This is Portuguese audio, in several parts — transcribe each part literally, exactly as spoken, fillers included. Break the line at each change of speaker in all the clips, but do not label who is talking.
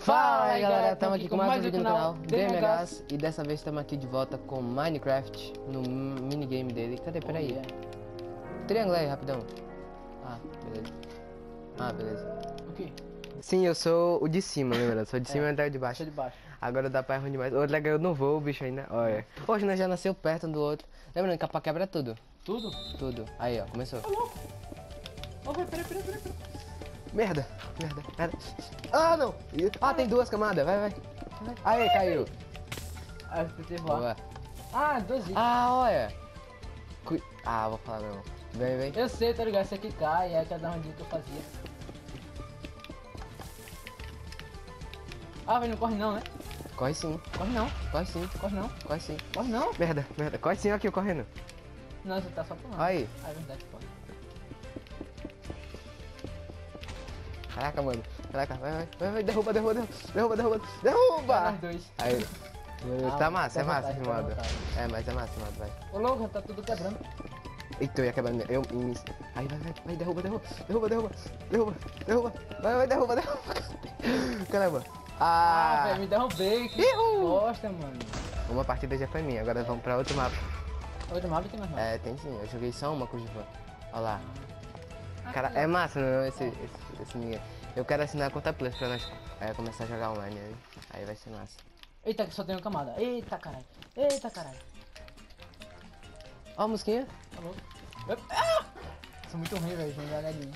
Fala aí galera, estamos aqui com mais um vídeo no canal D M H S e dessa vez estamos aqui de volta com Minecraft no minigame dele. Cadê? Peraí. Triângulo aí, rapidão. Ah, beleza. Ah, beleza.
O quê?
Sim, eu sou o de cima, lembra? Sou de cima e
É,
até o de baixo.
sou de baixo.
Agora dá pra errar demais. Outro legal, eu não vou, o bicho ainda. Olha. Hoje nós já nasceu perto um do outro. Lembrando que a pá quebra tudo.
Tudo?
Tudo. Aí, ó, começou.
Tá louco? Ó, peraí, peraí, peraí, peraí.
Merda, merda, merda. Ah, não. Ah, tem duas camadas. Vai, vai. Aí, caiu.
Ah, eu tentei voar.
Boa.
Ah, dois itens.
Ah, olha. Cui... Ah, vou falar não. Vem, vem.
Eu sei, tá ligado? Esse aqui cai, é cada um dia que eu fazia. Ah, velho, não corre não, né?
Corre sim,
Corre não,
corre sim,
corre não,
corre sim.
corre não.
Merda, merda. Corre sim aqui, eu correndo.
Não, você tá só pulando.
Aí.
Ah, é verdade, pô.
Caraca, mano. Caraca, vai, vai, vai, vai. Derruba, derruba, derruba, derruba, derruba. Derruba!
Nós dois.
Aí.
Ah,
Tá massa, é
tá
massa
vontade,
esse
tá
modo.
vontade.
É, mas é massa esse modo, vai.
Ô, louco, tá tudo quebrando.
Eita, eu ia quebrar. Eu, eu, aí, vai, vai, vai, derruba, derruba, derruba, derruba, derruba, derruba. Vai, vai, derruba, derruba. Caramba.
Ah,
Ah,
velho, me derrubei. Que
Ihu!
bosta, mano.
uma partida já foi minha, agora vamos pra outro mapa.
Outro mapa tem mais mapa.
É, tem sim, eu joguei só uma com o Givan. Olha lá.
Ah,
Cara,
que
é
legal.
massa, não, esse, esse, esse ninguém. Eu quero assinar a conta Plus pra nós é, começar a jogar online aí. Aí vai ser massa.
Eita, que só tem uma camada. Eita, caralho. Eita, caralho.
Ó a musiquinha.
Tá louco? Ah! Sou muito ruim, velho, jogar galinha.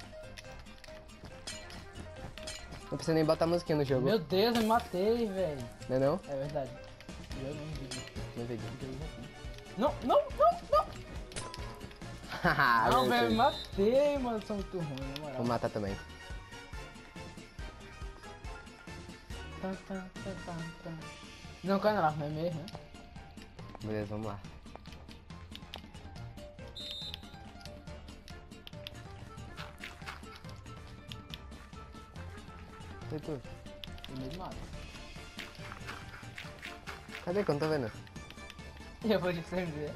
Não precisa nem botar a musiquinha no jogo.
Meu Deus, eu me matei, velho.
Não é não?
É verdade. Eu não vi.
No vídeo.
Não, não, não, não.
Haha,
Não,
meu
velho, me
Deus.
matei, mano. Sou muito ruim, na moral.
Vou matar também.
Tá, tá, tá, tá, tá. Não cai na não é mesmo, né?
Beleza, vamos lá. E tu?
Eu mesmo mato.
Cadê que eu não tô vendo?
Eu vou te servir.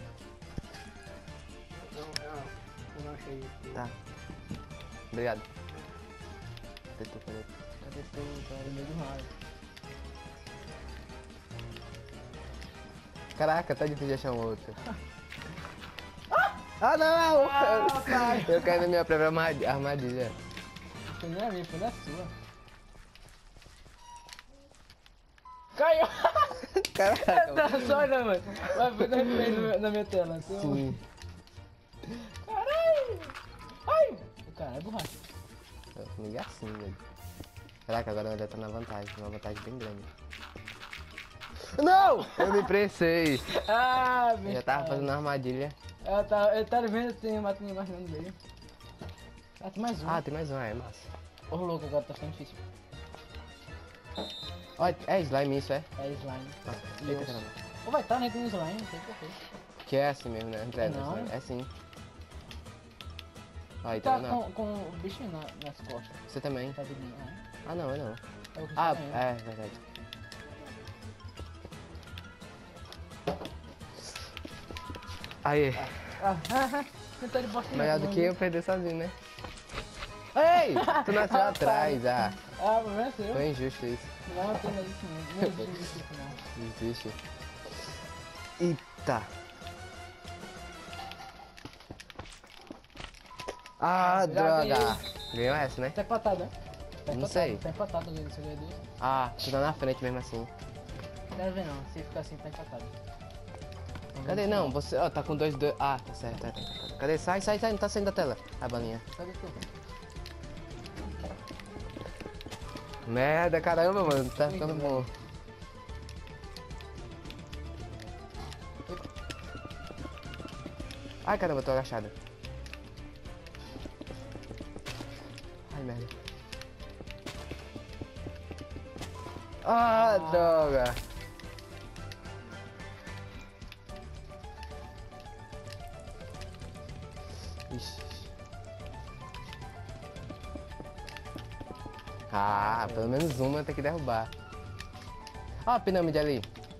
Não, não, eu não achei isso.
Tá. Obrigado. Cadê tu, cadê tu?
Cadê tu, cara? No meio do raio.
Caraca, tá difícil de achar um outro. Ah, não!
Ah, pai.
Eu caí na minha própria armad- armadilha.
Foi não é minha, foi na sua. Caiu!
Caraca,
Tá só olhando, mano. Vai fazer replay no- na minha tela. Seu...
sim.
Caralho! Ai! O cara é borracha.
Comigo é assim, velho. Caraca, agora eu já tô na vantagem, uma vantagem bem grande. Não! Eu me prensei.
Ah,
Eu
bicho.
já tava fazendo uma armadilha.
Ela tá, eu tava vendo tem mato mais no meio. Ah, tem mais um.
Ah, tem mais um, é massa.
Ô, louco, agora tá ficando difícil.
Olha, é slime isso, é?
É slime.
Nossa,
E
eita
osso.
caramba.
Ou vai estar, né? Tem slime, não sei porquê.
Que é assim mesmo, né? André,
Não.
é assim. Aí,
Tá
tá vendo?
com, com o bichinho na, nas costas.
Você também.
Tá vidinho, né?
Ah, não, eu não.
É o que
Ah,
tá ganhando.
é, verdade. Aí,
Ah, ah, ah. Tentou de bosta.
melhor do que eu perder sozinho, né? Ei, tu nasceu
Rapaz.
atrás, ah.
Ah, o problema é seu.
Foi injusto isso.
Não, não tem mais isso não. Não existe isso não.
Não existe. Eita. Ah,
Já
droga. Ganhou essa, né?
Tá empatado, né? Tá
Não
empatado,
sei.
Tá empatado ali, você ganhou dois.
Ah, tu tá na frente mesmo assim.
Não quero ver não, se ficar assim tá empatado.
Cadê? Não, você. Ó, tá com dois, dois. Ah, tá certo, tá, tá, tá. Cadê? Sai, sai, sai, não tá saindo da tela. A balinha.
Cadê tu?
Merda, caramba, mano. Tá ficando bom. Ai, caramba, eu tô agachado. Ai, merda. Ah,
Ah.
droga. Ixi. Ah, pelo menos uma tem que derrubar. Ó a pirâmide ali.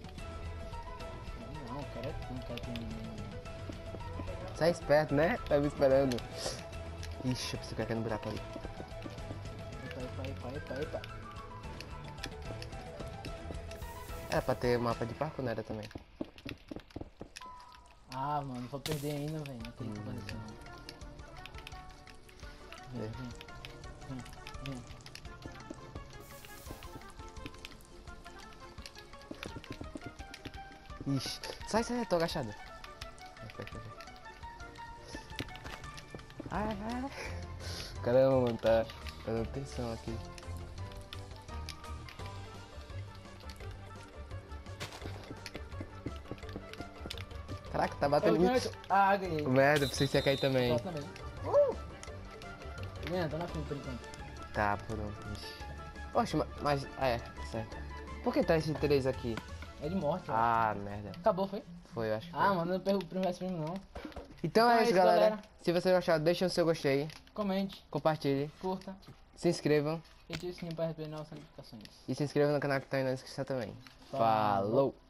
Não, o cara é tudo, cara tem menino.
Sai esperto, né? Tá me esperando. Ixi, eu preciso cair no buraco ali.
Epa, epa, epa, epa, epa.
Era pra ter mapa de parkour, não era também.
Ah, mano, vou perder ainda, velho. Não tem que
Hum.
fazer isso não. Vem,
É.
vem. Vem, vem.
Ixi. Sai, sai, tô agachado. Ai, ai, ai. Caramba, mano, tá dando atenção aqui. Caraca, tá batendo
Eu
muito.
ganho. Ah, ganhei.
Merda, pensei que ia cair também.
Posso também. Uh! Ganha, tô na frente por enquanto.
Tá, por um. Ixi. Oxe, ma- mas. Ah, é, certo. Por que tá esse três aqui?
É de morte, ó.
Ah, merda.
Acabou, foi?
Foi, eu acho que
Ah,
foi.
mano, eu não perco o primeiro prêmio não.
Então, é isso, galera.
galera.
Se vocês gostaram, deixem o seu gostei.
Comente,
Compartilhe.
curta,
Se inscrevam.
e ative o sininho para receber novas notificações.
E se inscrevam no canal que tá aí na descrição também.
Falou.
Falou.